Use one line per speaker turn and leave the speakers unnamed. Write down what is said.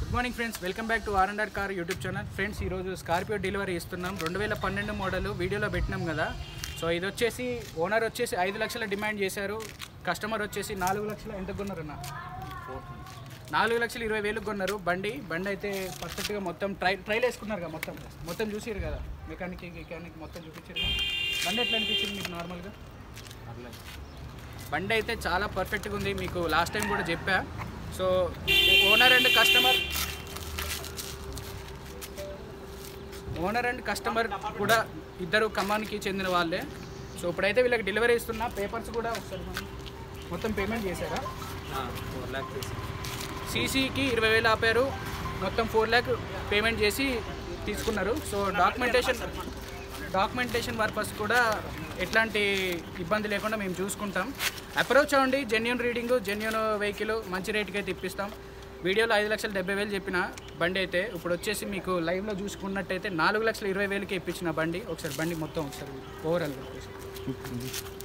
Good morning friends, welcome back to R&R car YouTube channel. Friends, ఈరోజు Scorpio delivery ఇస్తున్నాం. 2012 model వీడియోలో పెట్టినాం కదా. సో ఇది వచ్చేసి ఓనర్ వచ్చేసి 5 లక్షల డిమాండ్ చేశారు. కస్టమర్ వచ్చేసి 4 లక్షల ఎంత కొన్నారన్న? 4,20,000 కొన్నారు. బండి అయితే పర్ఫెక్ట్గా మొత్తం ట్రైల్ వేసుకున్నారు కదా. మొత్తం చూసారు కదా, మెకానిక్ మొత్తం చూపించారు కదా. బండి ఎట్లా అనిపించింది మీకు? నార్మల్గా బండి అయితే చాలా పర్ఫెక్ట్గా ఉంది. మీకు లాస్ట్ టైం కూడా చెప్పా. సో ఓనర్ అండ్ కస్టమర్ కూడా ఇద్దరు ఖమ్మానికి చెందిన వాళ్ళే. సో ఇప్పుడైతే వీళ్ళకి డెలివరీ ఇస్తున్నా. పేపర్స్ కూడా ఒకసారి మొత్తం పేమెంట్ చేశారా?
4 lakh
సీసీకి 20,000 ఆపారు. మొత్తం 4 lakh పేమెంట్ చేసి తీసుకున్నారు. సో డాక్యుమెంటేషన్ పర్పస్ కూడా ఎట్లాంటి ఇబ్బంది లేకుండా మేము చూసుకుంటాం. అప్రోచ్ అవ్వండి. జెన్యూన్ రీడింగు, జెన్యూన్ వెహికల్ మంచి రేటుకి అయితే ఇప్పిస్తాం. వీడియోలో 5,70,000 చెప్పిన బండి అయితే ఇప్పుడు వచ్చేసి మీకు లైవ్లో చూసుకున్నట్టయితే 4,20,000కి ఇప్పించిన బండి. ఒకసారి బండి మొత్తం ఒకసారి ఓవరాల్గా